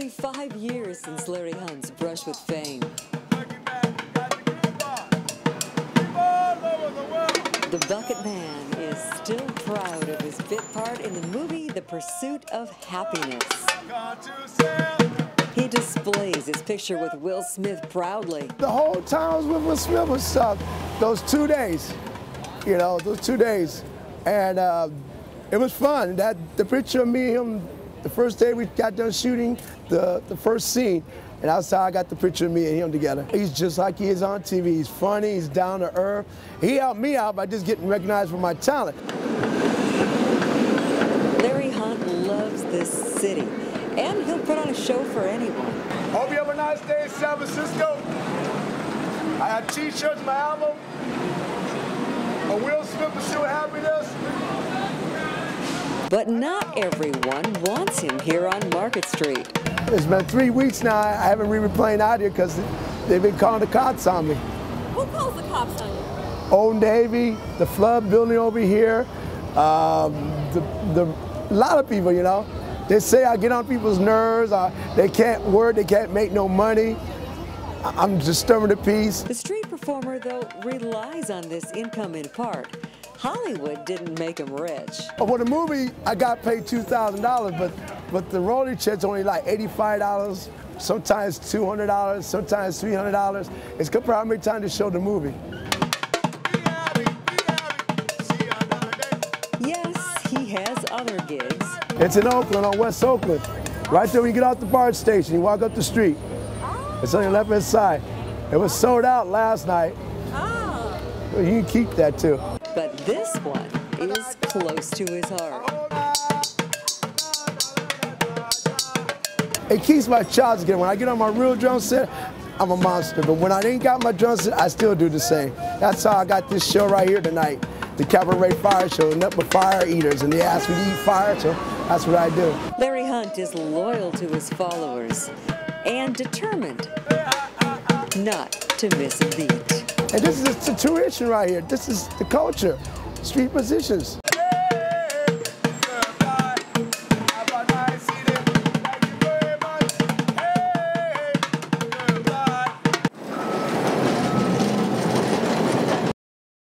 Nearly 5 years since Larry Hunt's brush with fame. The Bucket Man is still proud of his bit part in the movie The Pursuit of Happiness. He displays his picture with Will Smith proudly. The whole time I was with Will Smith was those 2 days, those 2 days. And it was fun. The picture of me and him, the first day we got done shooting the first scene, and that's how I got the picture of me and him together. He's just like he is on TV. He's funny, he's down to earth. He helped me out by just getting recognized for my talent. Larry Hunt loves this city, and he'll put on a show for anyone. Hope you have a nice day in San Francisco. I have t-shirts, my album, a Will Smith Pursuit of Happiness. But not everyone wants him here on Market Street. It's been 3 weeks now. I haven't really been playing out here because they've been calling the cops on me. Who calls the cops on you? Old Navy, the Flood building over here, a lot of people, They say I get on people's nerves, they can't work, they can't make no money. I'm disturbing the peace. The street performer, though, relies on this income in part. Hollywood didn't make him rich. For the movie, I got paid $2,000, but the royalty check's only like $85, sometimes $200, sometimes $300. It's compared how many times to show the movie. Yes, he has other gigs. It's in Oakland, on West Oakland. Right there when you get off the BART station, you walk up the street. It's on your left-hand side. It was sold out last night. Oh. Well, you can keep that too. But this one is close to his heart. It keeps my chops together. When I get on my real drum set, I'm a monster. But when I ain't got my drum set, I still do the same. That's how I got this show right here tonight, the Cabaret Fire Show, nothing but fire eaters. And they ask me to eat fire, so that's what I do. Larry Hunt is loyal to his followers and determined not to miss a beat. And this is the tradition right here. This is the culture, street musicians.